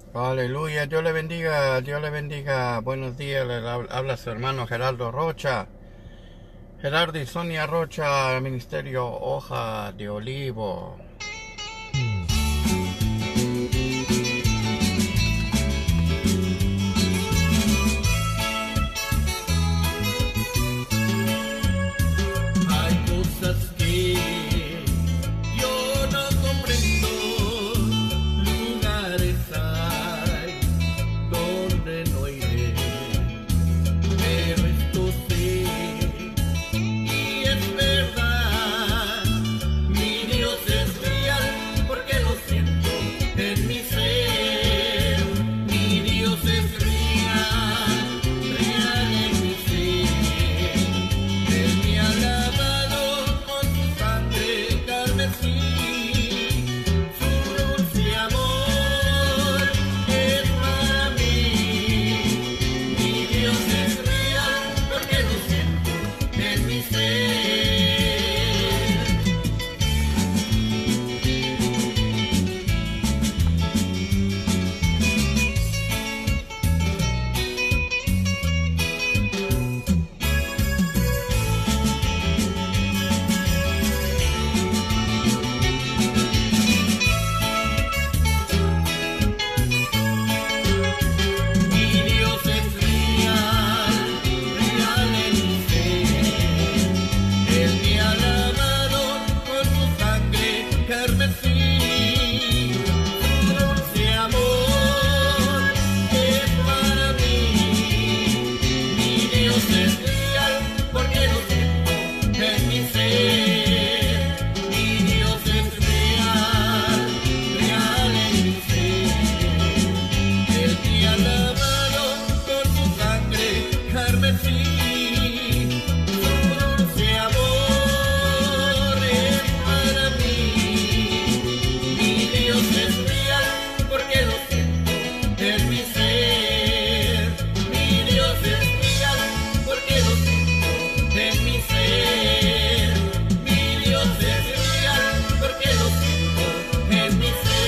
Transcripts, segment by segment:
Aleluya, Dios le bendiga, Dios le bendiga. Buenos días, habla su hermano Gerardo Rocha. Gerardo y Sonia Rocha, Ministerio Hoja de Olivo. Hay cosas que yo no comprendo, lugares hay donde no iré, pero esto sé, y es verdad, mi Dios es real, porque lo siento en mi ser, mi Dios es real, real en mi ser, Él me ha lavado con su sangre carmesí. Su dulce amor es para mí. Mi Dios es real porque lo siento en mi ser. Mi Dios es real, real en mi ser. Él me ha lavado con su sangre carmesí. Su dulce amor es para mí. Mi Dios es real porque lo siento en mi ser. Mi Dios es real, real en mi ser. Él me ha lavado con su sangre carmesí. Su dulce amor es para mí. Mi Dios es real porque lo siento en mi ser. Mi Dios es real porque lo siento en mi ser. Mi Dios es real porque lo siento en mi ser.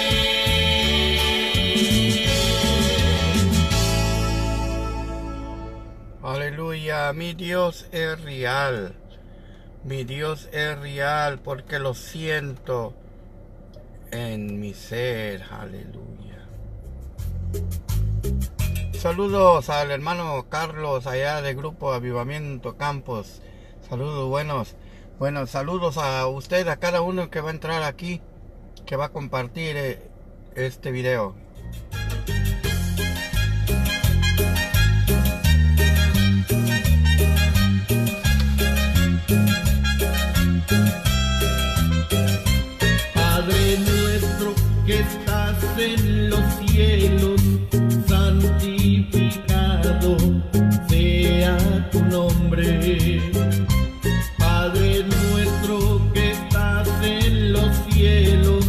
Aleluya, mi Dios es real. Mi Dios es real porque lo siento en mi ser. Aleluya. Saludos al hermano Carlos allá del grupo Avivamiento Campos. Saludos buenos. Bueno, saludos a usted, a cada uno que va a entrar aquí, que va a compartir este video. Padre nuestro que estás en los cielos, santificado sea tu nombre. Padre nuestro que estás en los cielos,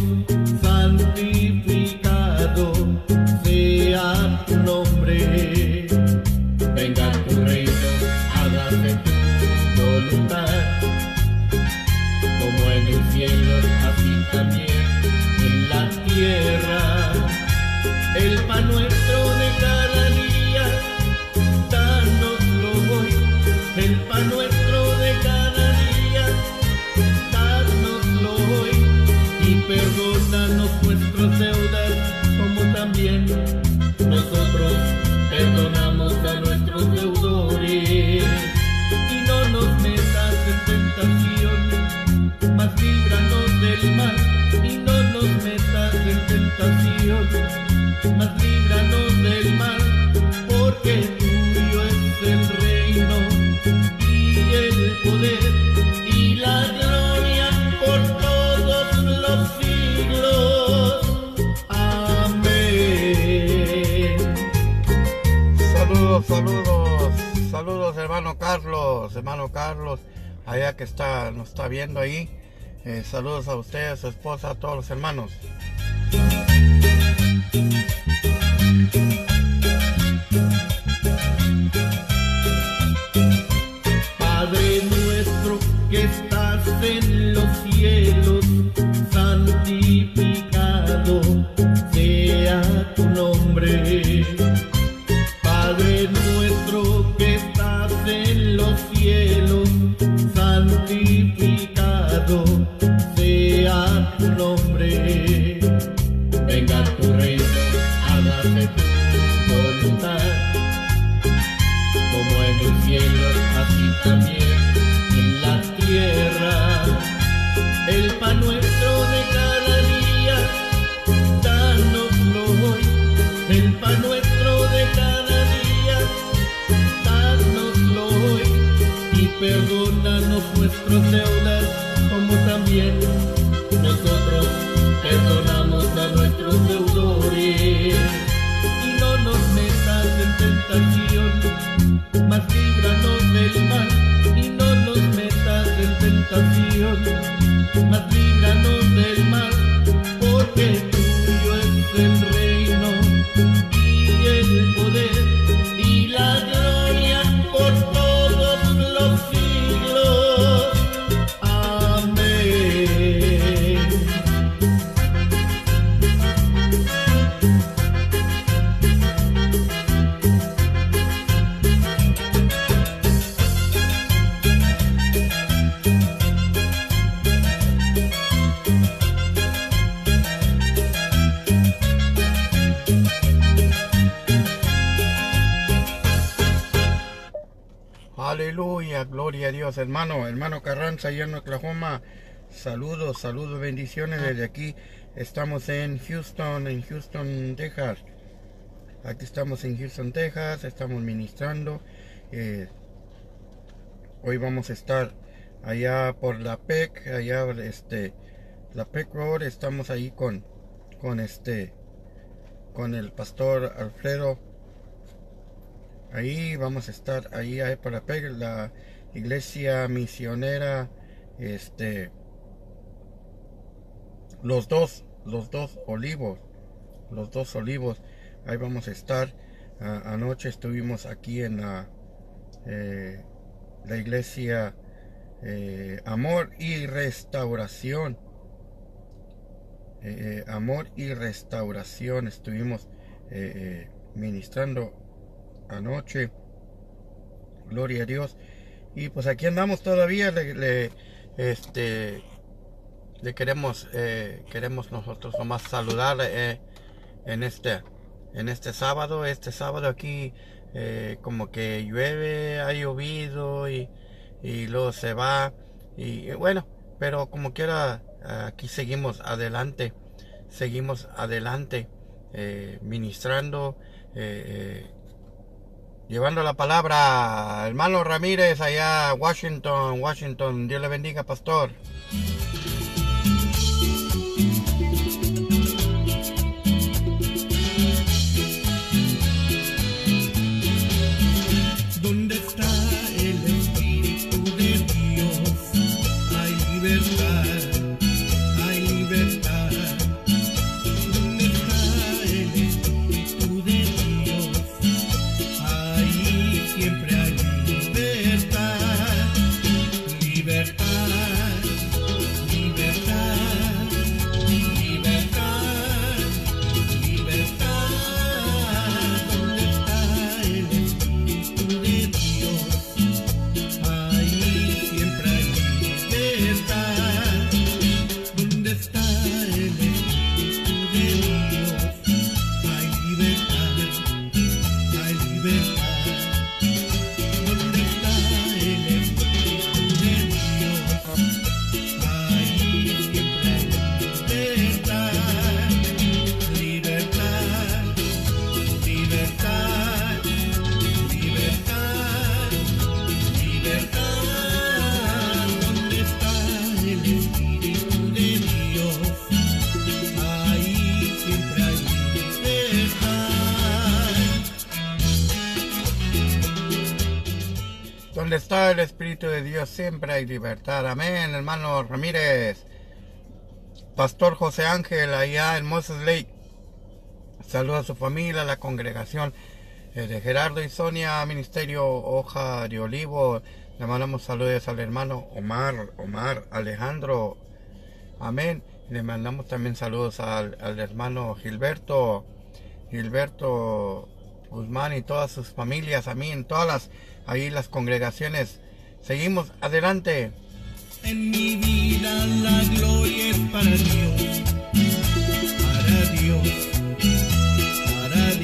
santificado sea tu nombre. Venga tu reino, hágase tu voluntad, como en el cielo, así también en la tierra. El pan nuestro de cada día, dánoslo hoy. El pan nuestro de cada día, dánoslo hoy. Y perdónanos nuestras deudas, como también nosotros perdonamos a nuestros deudores. Y no nos metas en tentación, mas líbranos del mal. Y no nos metas en tentación, mas líbranos del mal, porque tuyo es el reino y el poder y la gloria por todos los siglos. Amén. Saludos, saludos, saludos hermano Carlos, allá que nos está viendo ahí. Saludos a usted, a su esposa, a todos los hermanos. Padre nuestro que estás en los cielos, santificado sea tu nombre. hágase tu voluntad, como en el cielo, así también en la tierra. El pan nuestro de cada día, dánoslo hoy. El pan nuestro de cada día, dánoslo hoy. Y perdónanos nuestras deudas, como también nosotros perdonamos a nuestros deudores. Y no nos metas en tentación, mas líbranos del mal. Y no nos metas en tentación, mas líbranos del mal, porque tuyo es el reino y el poder y la gloria por todos los siglos. Amén. Aleluya, gloria a Dios, hermano Carranza, allá en Oklahoma. Saludos, bendiciones desde aquí. Estamos en Houston, Texas. Aquí estamos en Houston, Texas. Estamos ministrando. Hoy vamos a estar allá por la PEC, la PEC Road. Estamos ahí con el pastor Alfredo. Ahí vamos a estar ahí para PEC, la iglesia misionera, los dos olivos, ahí vamos a estar. Anoche estuvimos aquí en la iglesia Amor y Restauración. Amor y Restauración estuvimos ministrando anoche, gloria a Dios. Y pues aquí andamos todavía. Le queremos nosotros nomás saludar en este sábado. Este sábado aquí como que llueve, ha llovido y luego se va, y bueno, pero como quiera, aquí seguimos adelante, ministrando, llevando la palabra. Hermano Ramírez, allá Washington. Dios le bendiga, pastor. ¿Dónde está el Espíritu de Dios? Hay libertad, hay libertad. ¿Dónde está el Espíritu de Dios? Ahí siempre hay libertad, libertad, libertad, libertad, libertad. ¿Dónde está el Espíritu de Dios? Ahí siempre hay libertad. ¿Dónde está el Espíritu de Dios? Hay libertad, hay libertad. ¿Dónde está el Espíritu de Dios? Ahí siempre hay libertad, libertad, libertad, libertad, libertad. ¿Dónde está el Espíritu de Dios? Ahí siempre hay libertad. Donde está el Espíritu de Dios siempre hay libertad. Amén, hermano Ramírez. Pastor José Ángel, allá en Moses Lake. Saluda a su familia, a la congregación de Gerardo y Sonia, Ministerio Hoja de Olivo. Le mandamos saludos al hermano Omar Alejandro. Amén. Le mandamos también saludos al hermano Gilberto Guzmán y todas sus familias. Amén. Todas las congregaciones. Seguimos adelante. En mi vida la gloria es para Dios, para Dios, para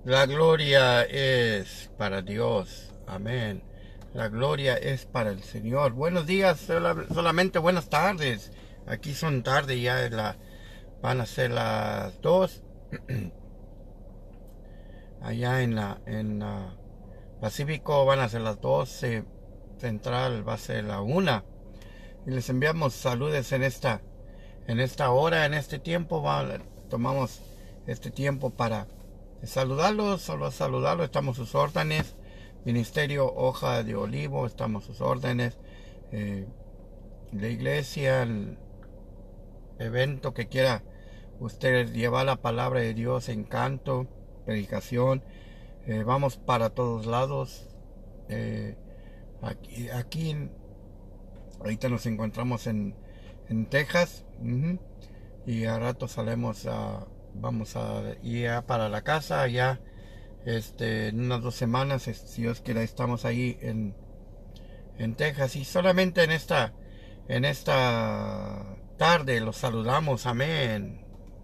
La gloria es para Dios. Amén. La gloria es para el Señor. Buenos días, solamente buenas tardes. Aquí son tarde ya, van a ser las 2. Allá en la Pacífico van a ser las 12. Central va a ser la 1. Y les enviamos saludos en esta hora, en este tiempo. Tomamos este tiempo para saludarlos, solo saludarlos. Estamos a sus órdenes. Ministerio Hoja de Olivo, estamos a sus órdenes. La iglesia, el evento que quiera usted llevar la palabra de Dios en canto, predicación. Vamos para todos lados. Ahorita nos encontramos en Texas. Y a rato vamos a ir para la casa allá. En unas 2 semanas, si Dios quiere, estamos ahí en Texas. Y solamente en esta tarde los saludamos. Amén.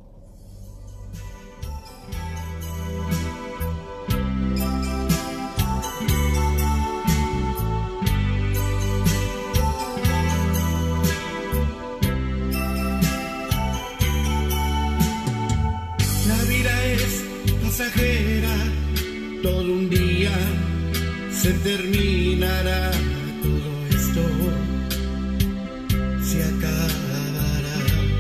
La vida es pasajera, todo un día se terminará, todo esto se acabará.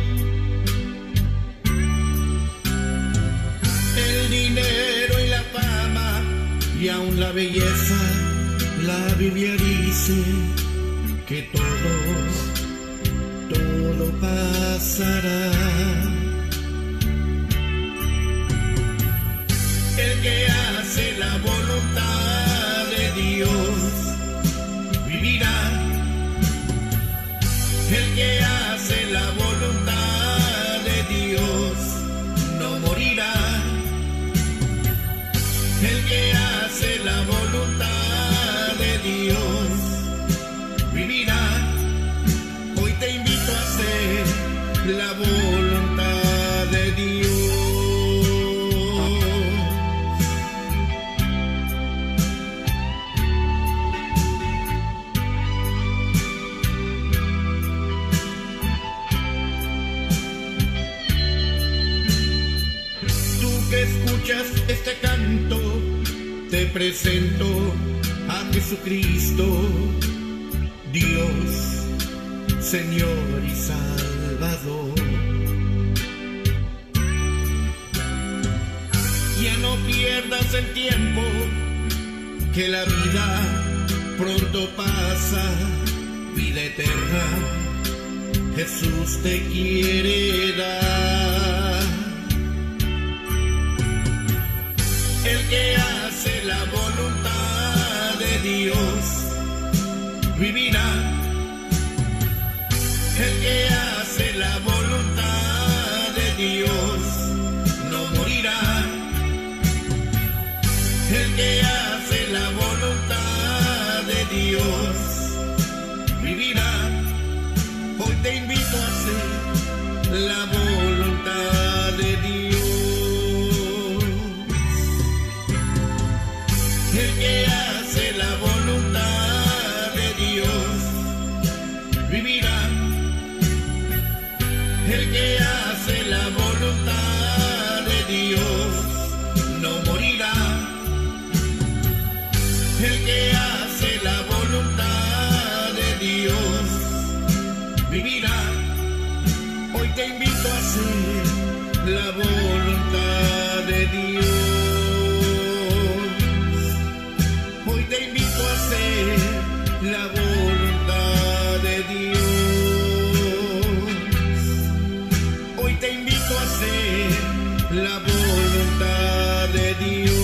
El dinero y la fama y aún la belleza, la Biblia dice que todo pasará. El que hace la voluntad de Dios vivirá. El que hace la voluntad de Dios no morirá. El que hace la voluntad de Dios vivirá. Hoy te invito a hacer la voluntad de Dios. Escuchas este canto, te presento a Jesucristo, Dios, Señor y Salvador. Ya no pierdas el tiempo, que la vida pronto pasa, vida eterna, Jesús te quiere dar. El que hace la voluntad de Dios vivirá. El que hace la voluntad de Dios no morirá. El que hace la voluntad de Dios vivirá. Hoy te invito a hacer la voluntad de Dios. El que hace la voluntad de Dios vivirá. El que hace la voluntad de Dios no morirá. El que hace la voluntad de Dios vivirá. Hoy te invito a hacer la voluntad de Dios. Hoy te invito a hacer la voluntad de Dios. Hoy te invito a hacer la voluntad de Dios.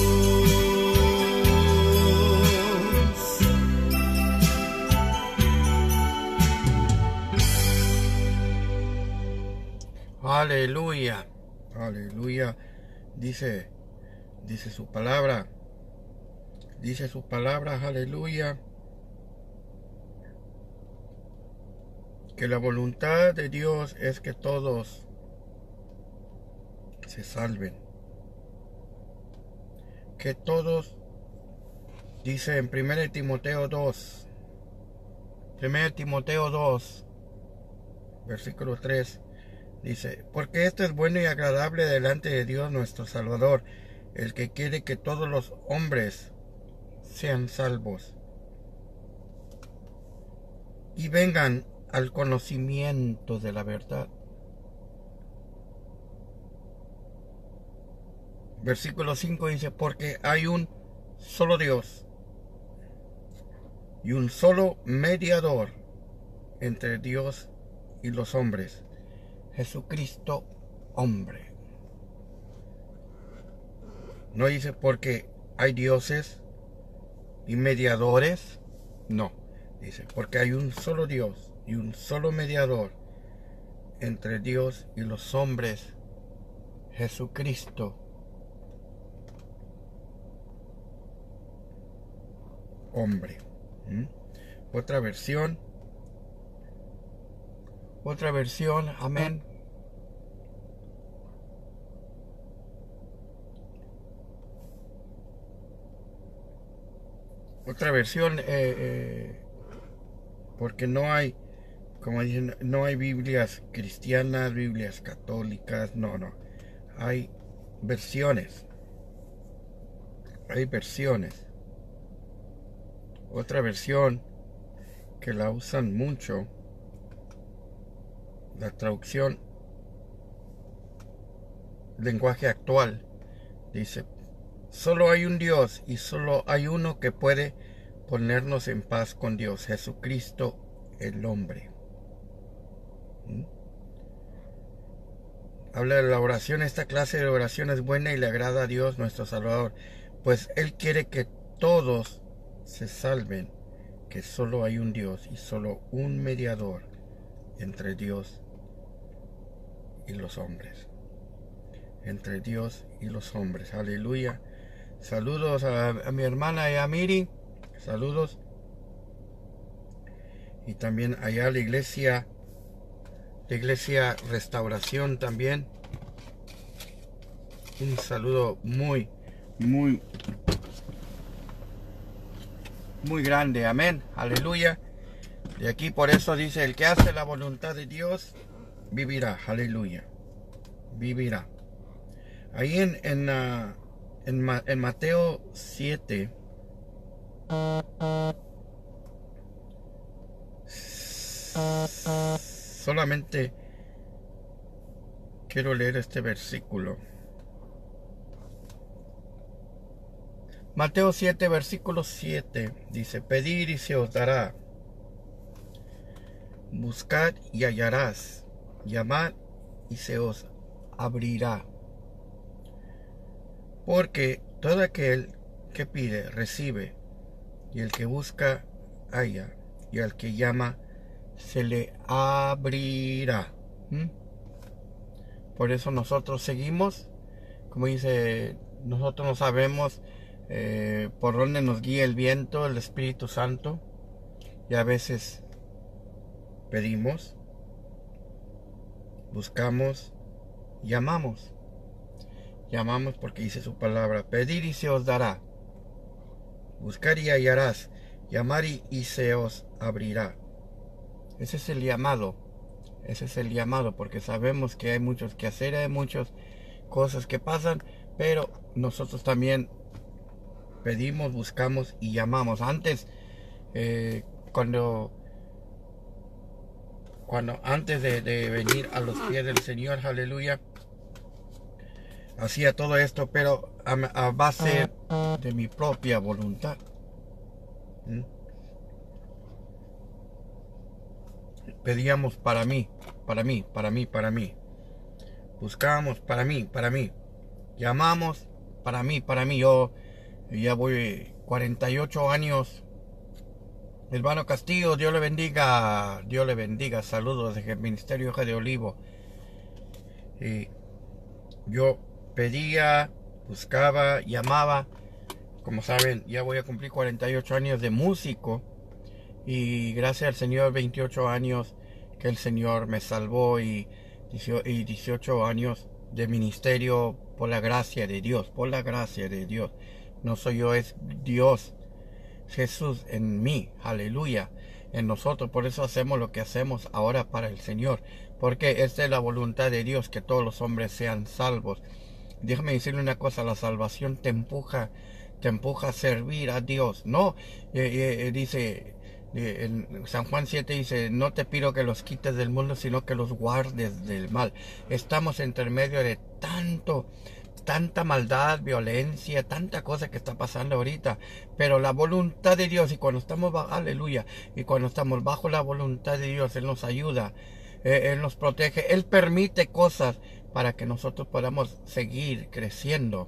Aleluya, aleluya. Dice su palabra. Dice sus palabras, aleluya, que la voluntad de Dios es que todos se salven. que todos, dice en 1 Timoteo 2, 1 Timoteo 2, versículo 3, dice, porque esto es bueno y agradable delante de Dios nuestro Salvador, el que quiere que todos los hombres sean salvos y vengan al conocimiento de la verdad. Versículo 5 dice, porque hay un solo Dios y un solo mediador entre Dios y los hombres, Jesucristo hombre. No dice porque hay dioses y mediadores, no, dice porque hay un solo Dios y un solo mediador entre Dios y los hombres, Jesucristo hombre. Otra versión, amén. Otra versión, porque no hay, como dicen, no hay Biblias cristianas, Biblias católicas, no, hay versiones, Otra versión que la usan mucho, la traducción lenguaje actual, dice, solo hay un Dios y solo hay uno que puede ponernos en paz con Dios, Jesucristo el hombre. Habla de la oración, esta clase de oración es buena y le agrada a Dios nuestro Salvador, pues Él quiere que todos se salven, que solo hay un Dios y solo un mediador entre Dios y los hombres. Entre Dios y los hombres. Aleluya. Saludos a mi hermana Yamiri. Saludos. Y también allá la iglesia Restauración también. Un saludo muy grande. Amén. Aleluya. Y aquí por eso dice, el que hace la voluntad de Dios vivirá. Aleluya. Vivirá. Ahí en Mateo 7, solamente quiero leer este versículo. Mateo 7, versículo 7, dice, pedid y se os dará, buscad y hallarás, llamad y se os abrirá. Porque todo aquel que pide, recibe, y el que busca, halla, y al que llama, se le abrirá. Por eso nosotros seguimos, como dice, nosotros no sabemos por dónde nos guía el viento, el Espíritu Santo, y a veces pedimos, buscamos, llamamos. Llamamos porque dice su palabra, pedir y se os dará, buscar y hallarás, llamar y se os abrirá. Ese es el llamado, porque sabemos que hay muchos quehaceres, hay muchas cosas que pasan, pero nosotros también pedimos, buscamos y llamamos. Antes, antes de venir a los pies del Señor, aleluya, hacía todo esto, pero a base de mi propia voluntad. Pedíamos para mí. Buscábamos para mí. Llamamos para mí. Yo ya voy 48 años. Hermano Castillo, Dios le bendiga. Saludos desde el Ministerio de Olivo. Y yo pedía, buscaba, llamaba. Como saben, ya voy a cumplir 48 años de músico. Y gracias al Señor, 28 años que el Señor me salvó y 18 años de ministerio por la gracia de Dios. No soy yo, es Dios, Jesús en mí, aleluya, en nosotros. Por eso hacemos lo que hacemos ahora para el Señor, porque esta es la voluntad de Dios, que todos los hombres sean salvos. Déjame decirle una cosa, la salvación te empuja a servir a Dios. No, dice en San Juan 7, dice, no te pido que los quites del mundo, sino que los guardes del mal. Estamos entre medio de tanta maldad, violencia, tanta cosa que está pasando ahorita, pero la voluntad de Dios, y cuando estamos aleluya, y cuando estamos bajo la voluntad de Dios, Él nos ayuda, Él nos protege, Él permite cosas para que nosotros podamos seguir creciendo.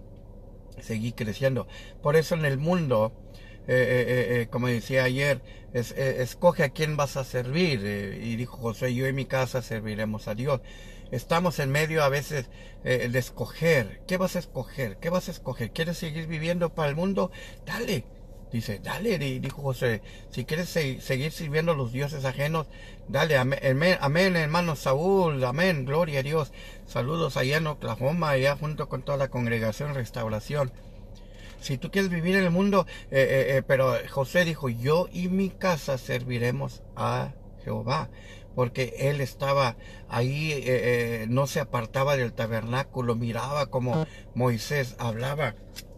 Por eso en el mundo, como decía ayer, escoge a quién vas a servir, y dijo José, yo y mi casa serviremos a Dios. Estamos en medio a veces de escoger. ¿Qué vas a escoger? ¿Qué vas a escoger? ¿Quieres seguir viviendo para el mundo? Dale. Dice, dale, dijo José, si quieres seguir sirviendo a los dioses ajenos, dale, amén, amén, hermano Saúl, amén, gloria a Dios. Saludos allá en Oklahoma, allá junto con toda la congregación Restauración. Si tú quieres vivir en el mundo, pero José dijo, yo y mi casa serviremos a Jehová, porque él estaba ahí, no se apartaba del tabernáculo, miraba como Moisés hablaba,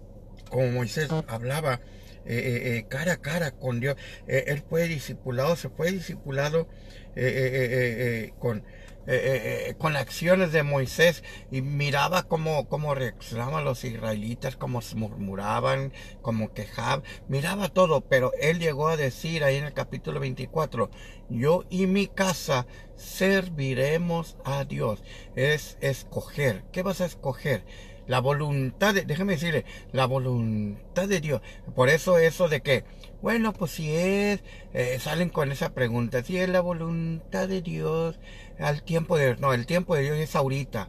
cara a cara con Dios. Él fue discipulado, se fue discipulado con acciones de Moisés, y miraba cómo reaccionaban los israelitas, cómo se murmuraban, cómo quejaban, miraba todo. Pero él llegó a decir ahí en el capítulo 24, yo y mi casa serviremos a Dios. Es escoger. ¿Qué vas a escoger? La voluntad déjeme decirle, la voluntad de Dios. Por eso de que, bueno, pues si es, salen con esa pregunta, si es la voluntad de Dios, al tiempo de Dios. No, el tiempo de Dios es ahorita.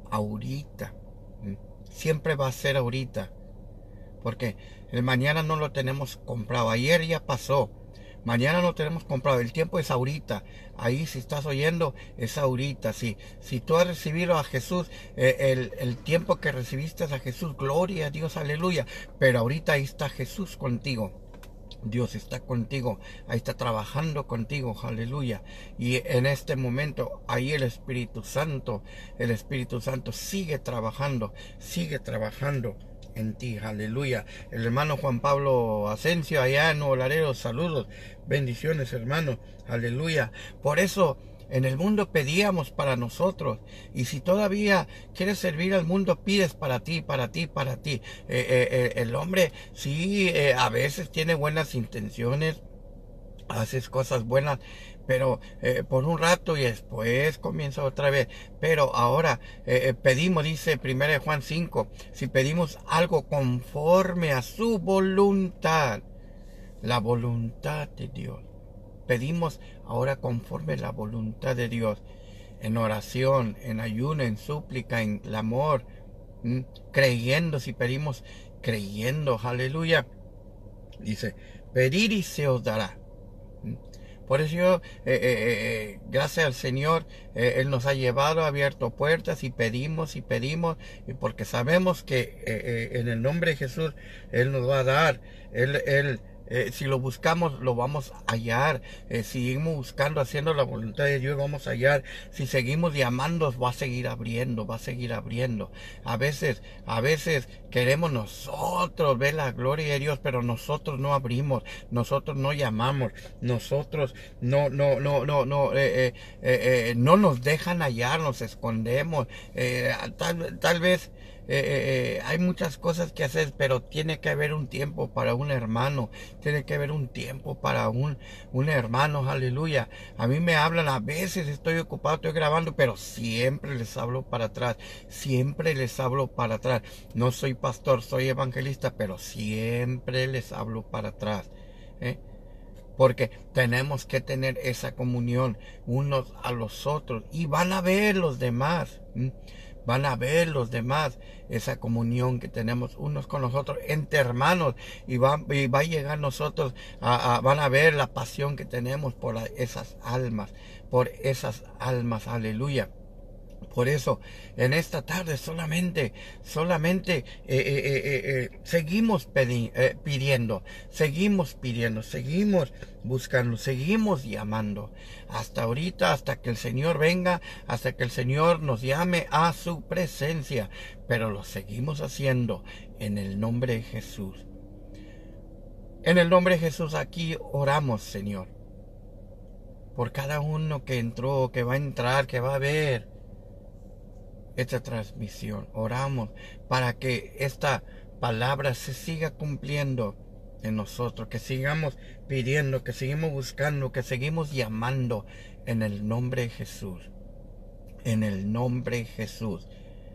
Siempre va a ser ahorita. Porque el mañana no lo tenemos comprado. Ayer ya pasó. Mañana no tenemos comprado. El tiempo es ahorita. Ahí, si estás oyendo, es ahorita. Si tú has recibido a Jesús, el tiempo que recibiste a Jesús, gloria a Dios, aleluya. Pero ahorita ahí está Jesús contigo. Dios está contigo, ahí está trabajando contigo, aleluya. Y en este momento, ahí el Espíritu Santo sigue trabajando en ti, aleluya. El hermano Juan Pablo Asensio, allá en Nuevo Laredo, saludos, bendiciones, hermano, aleluya. Por eso, en el mundo pedíamos para nosotros, y si todavía quieres servir al mundo, pides para ti. El hombre sí, a veces tiene buenas intenciones, haces cosas buenas, pero por un rato y después comienza otra vez. Pero ahora pedimos, dice 1 Juan 5, si pedimos algo conforme a su voluntad, la voluntad de Dios. Pedimos ahora conforme a la voluntad de Dios, en oración, en ayuno, en súplica, en clamor, creyendo. Si pedimos creyendo, aleluya. Dice, pedir y se os dará. Por eso yo, gracias al Señor, Él nos ha llevado, ha abierto puertas, y pedimos, y porque sabemos que en el nombre de Jesús Él nos va a dar. Si lo buscamos, lo vamos a hallar. Si seguimos buscando, haciendo la voluntad de Dios, vamos a hallar. Si seguimos llamando, va a seguir abriendo. A veces queremos nosotros ver la gloria de Dios, pero nosotros no abrimos, nosotros no llamamos, nosotros no nos dejan hallar, nos escondemos. Tal vez hay muchas cosas que hacer, pero tiene que haber un tiempo para un hermano, tiene que haber un tiempo para un hermano, aleluya. A mí me hablan, a veces estoy ocupado, estoy grabando, pero siempre les hablo para atrás, no soy pastor, soy evangelista, pero siempre les hablo para atrás, porque tenemos que tener esa comunión unos a los otros, y van a ver los demás, esa comunión que tenemos unos con los otros entre hermanos, y va a llegar nosotros, van a ver la pasión que tenemos por esas almas, aleluya. Por eso, en esta tarde solamente seguimos pidiendo, seguimos buscando, seguimos llamando. Hasta ahorita, hasta que el Señor venga, hasta que el Señor nos llame a su presencia. Pero lo seguimos haciendo en el nombre de Jesús. En el nombre de Jesús aquí oramos, Señor. Por cada uno que entró, que va a entrar, que va a ver esta transmisión. Oramos para que esta palabra se siga cumpliendo en nosotros, que sigamos pidiendo, que seguimos buscando, que seguimos llamando en el nombre de Jesús. En el nombre de Jesús.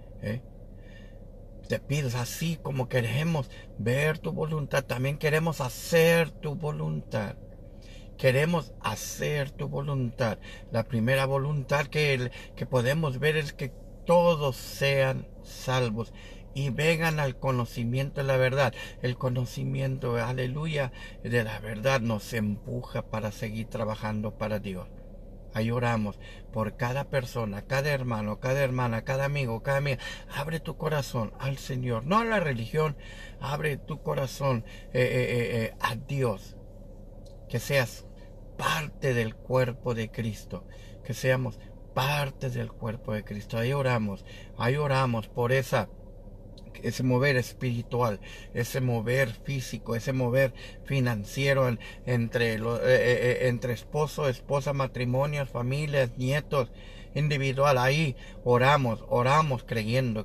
Te pido, así como queremos ver tu voluntad, también queremos hacer tu voluntad. Queremos hacer tu voluntad. La primera voluntad que podemos ver es que todos sean salvos y vengan al conocimiento de la verdad. El conocimiento, aleluya, de la verdad nos empuja para seguir trabajando para Dios. Ahí oramos por cada persona, cada hermano, cada hermana, cada amigo, cada amiga. Abre tu corazón al Señor, no a la religión. Abre tu corazón a Dios. Que seas parte del cuerpo de Cristo. Que seamos parte del cuerpo de Cristo. Ahí oramos por ese mover espiritual, ese mover físico, ese mover financiero entre esposo, esposa, matrimonios, familias, nietos, individual. Ahí oramos creyendo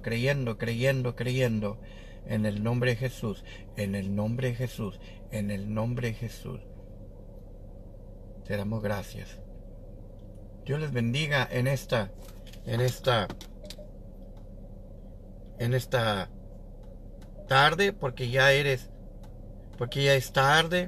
en el nombre de Jesús, en el nombre de Jesús, en el nombre de Jesús. Te damos gracias. Dios les bendiga en esta tarde, porque ya es tarde.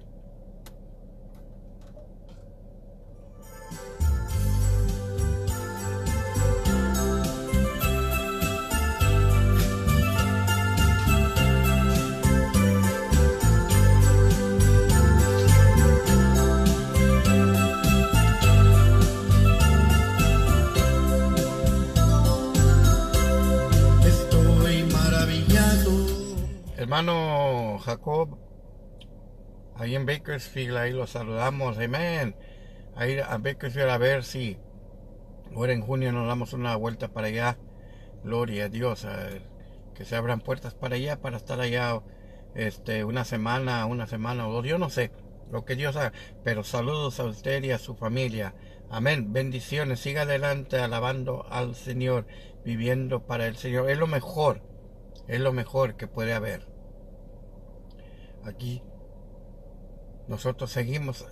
Hermano Jacob, ahí en Bakersfield, ahí lo saludamos, amén. Ahí a Bakersfield, a ver si ahora en junio nos damos una vuelta para allá. Gloria a Dios, que se abran puertas para allá, para estar allá una semana o dos, yo no sé lo que Dios haga, pero saludos a usted y a su familia. Amén, bendiciones, siga adelante alabando al Señor, viviendo para el Señor. Es lo mejor que puede haber. Aquí nosotros seguimos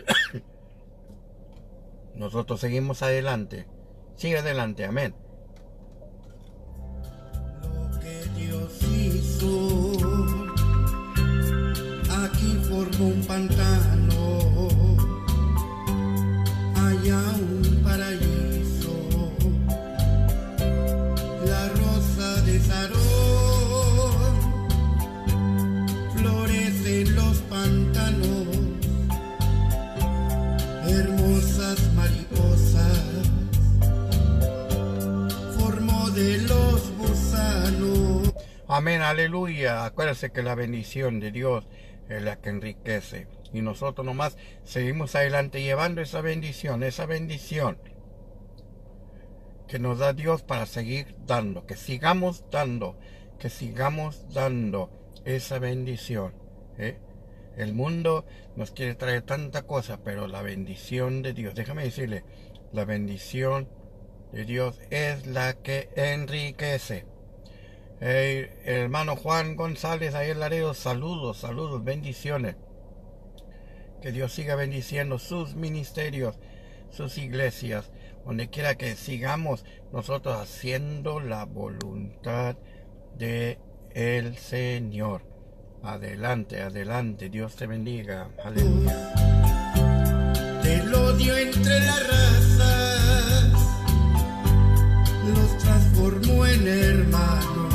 adelante. Sigue adelante, amén. Lo que Dios hizo aquí formó un pantano, allá un paraíso, la rosa de Sarón florece en los pantanos, hermosas mariposas formó de los gusanos. Amén, aleluya. Acuérdense que la bendición de Dios es la que enriquece. Y nosotros nomás seguimos adelante llevando esa bendición que nos da Dios para seguir dando. Que sigamos dando esa bendición. El mundo nos quiere traer tanta cosa, pero la bendición de Dios, déjame decirle, la bendición de Dios es la que enriquece. El hermano Juan González ahí en Laredo, saludos, bendiciones. Que Dios siga bendiciendo sus ministerios, sus iglesias, donde quiera que sigamos nosotros haciendo la voluntad de el Señor. Adelante, Dios te bendiga. Aleluya. Del odio entre las razas los transformó en hermanos.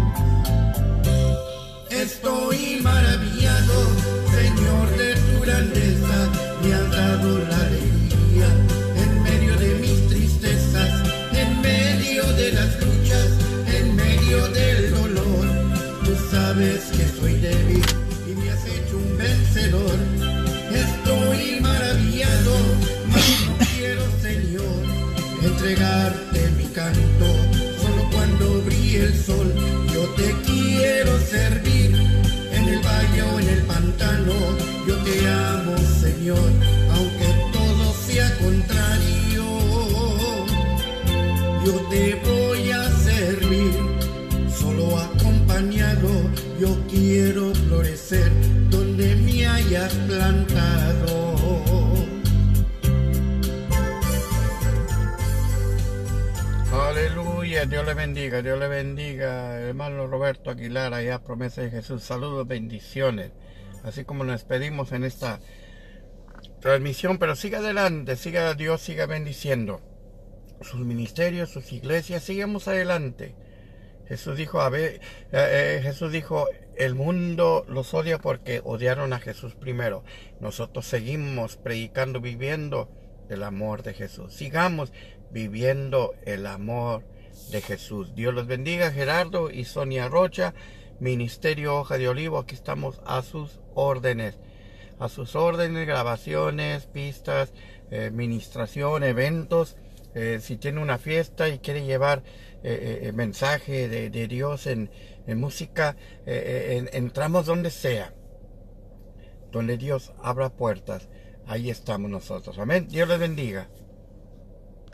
Estoy maravillado, Señor, de tu grandeza. Me has dado la alegría en medio de mis tristezas, en medio de Señor, aunque todo sea contrario, yo te voy a servir, solo acompañado, yo quiero florecer donde me hayas plantado. Aleluya, Dios le bendiga, hermano Roberto Aguilar, allá Promesa de Jesús, saludos, bendiciones, así como nos despedimos en esta transmisión, pero siga adelante, siga Dios, siga bendiciendo sus ministerios, sus iglesias, sigamos adelante. Jesús dijo, el mundo los odia porque odiaron a Jesús primero. Nosotros seguimos predicando, viviendo el amor de Jesús. Sigamos viviendo el amor de Jesús. Dios los bendiga, Gerardo y Sonia Rocha, Ministerio Hoja de Olivo. Aquí estamos a sus órdenes. A sus órdenes, grabaciones, pistas, ministración, eventos. Si tiene una fiesta y quiere llevar mensaje de Dios en música, entramos donde sea, donde Dios abra puertas, ahí estamos nosotros. Amén. Dios les bendiga.